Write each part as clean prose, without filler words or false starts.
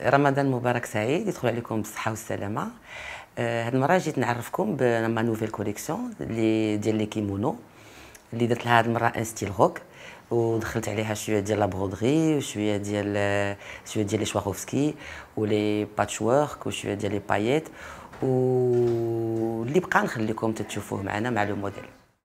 رمضان مبارك سعيد، يدخل عليكم بالصحة والسلامة. هاد المرة جيت نعرفكم بما نوفيل كوليكسيون اللي ديال لي كيمونو اللي درت لها هاد المرة ان ستيل روك، ودخلت عليها شويه ديال لا برودري وشويه ديال لي شواروفسكي ولي باتشورك وشويه ديال لي باييت، واللي بقى نخليكم تشوفوه معنا مع لو موديل.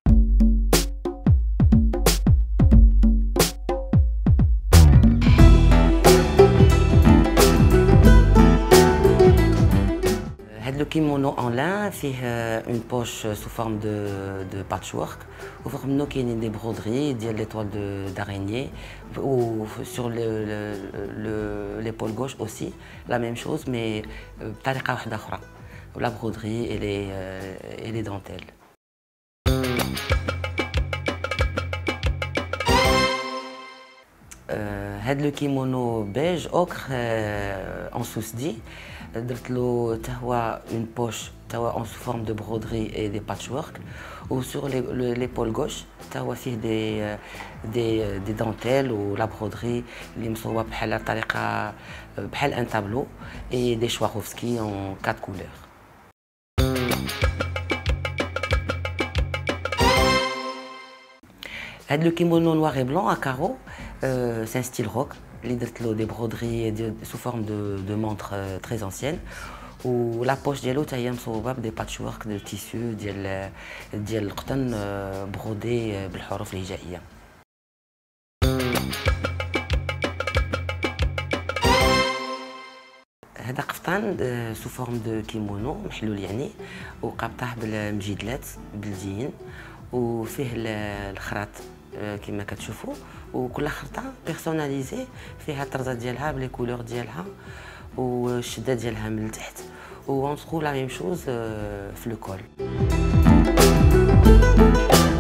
هاد لو كيمونو اون لان فيه اون بوش سو فورم دو باتشورك، وفوق منو كاينين دي برودري ديال لي توال دارينيي، و سور ليبول غوش اوسي لا ميم شوز مي بطريقه واحده اخرى، لا برودري اي لي دونتيل. هاد لو كيمونو بيج اوكر اون سوس دي، درت له حتى هو اون بوش حتى هو اون سو فورم دو برودري اي دي باتشورك، و سور ليبول غوش حتى هو فيه دي دونتيل ولا برودري اللي مصوب بحال طريقه بحال ان تابلو، اي دي شواروفسكي اون 4 كولور. هاد لو كيمونو نوار اي بلون ا كارو سي ان ستيل روك اللي درت له دي برودري سو فورم دو مونتر تري انسيان، و لا بوش ديالو حتى هي مصوبه بدي باتشورك دو تيسيو ديال القطن برودي بالحروف الهجائيه. هذا قفطان سو فورم دو كيمونو محلول يعني، وقابطاه بالمجيدلات بلديين، وفيه الخراط كما كتشوفوا، وكل خرطه بيرسوناليزي فيها الطرزه ديالها بلي كولور ديالها والشده ديالها من التحت، و اون ترو لا ميم شوز في لو كول.